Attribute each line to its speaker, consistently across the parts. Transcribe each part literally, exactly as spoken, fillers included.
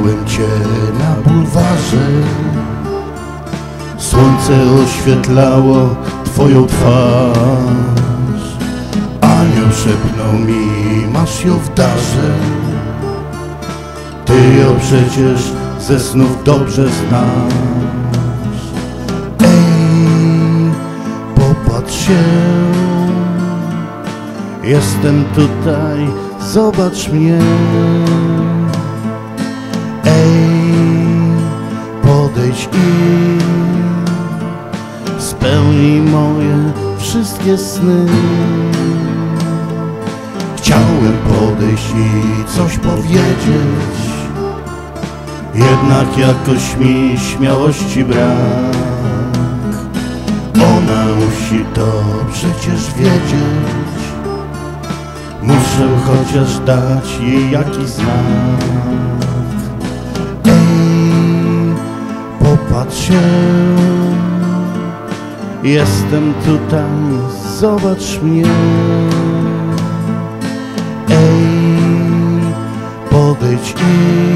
Speaker 1: Widziałem cię na bulwarze, słońce oświetlało twoją twarz. Anioł szepnął mi, masz ją w darze. Ty ją przecież ze snów dobrze znasz. Ej, popatrz się, jestem tutaj, zobacz mnie. Ej, podejdź i spełnij moje wszystkie sny. Chciałem podejść i coś powiedzieć, jednak jakoś mi śmiałości brak. Ona musi to przecież wiedzieć, muszę chociaż dać jej jakiś znak. Ej, popatrz się, jestem tutaj, zobacz mnie. Ej, podejdź i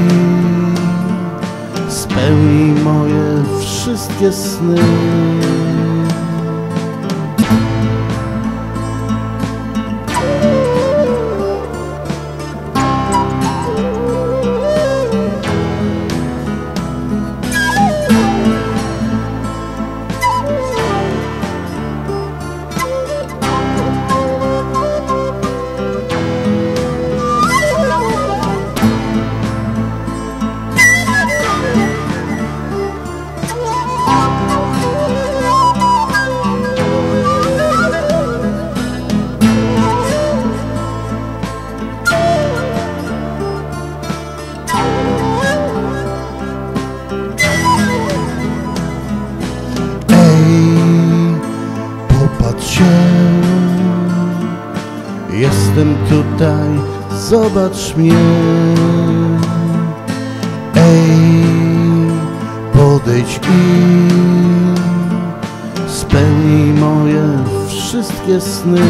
Speaker 1: spełnij moje wszystkie sny. Jestem tutaj, zobacz mnie. Ej, podejdź i spełnij moje wszystkie sny.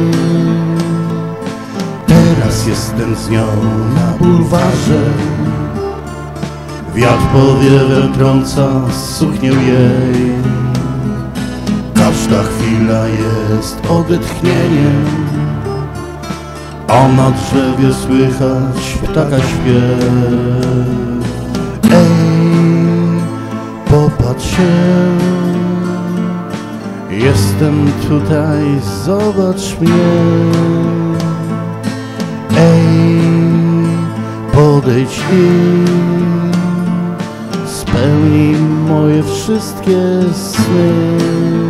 Speaker 1: Teraz jestem z nią na bulwarze, wiatr powiewem trąca suknię jej. Każda chwila jest odetchnieniem, a na drzewie słychać ptaka śpiew. Ej, popatrz się, jestem tutaj, zobacz mnie. Ej, podejdź i spełnij moje wszystkie sny.